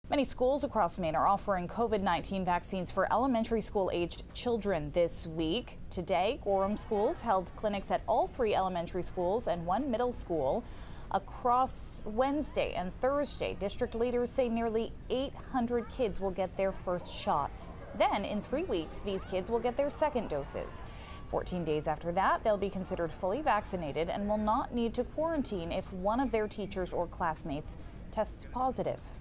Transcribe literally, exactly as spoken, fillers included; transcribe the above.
Many schools across Maine are offering COVID nineteen vaccines for elementary school aged children this week. Today, Gorham schools held clinics at all three elementary schools and one middle school. Across Wednesday and Thursday, district leaders say nearly eight hundred kids will get their first shots. Then, in three weeks, these kids will get their second doses. fourteen days after that, they'll be considered fully vaccinated and will not need to quarantine if one of their teachers or classmates tests positive.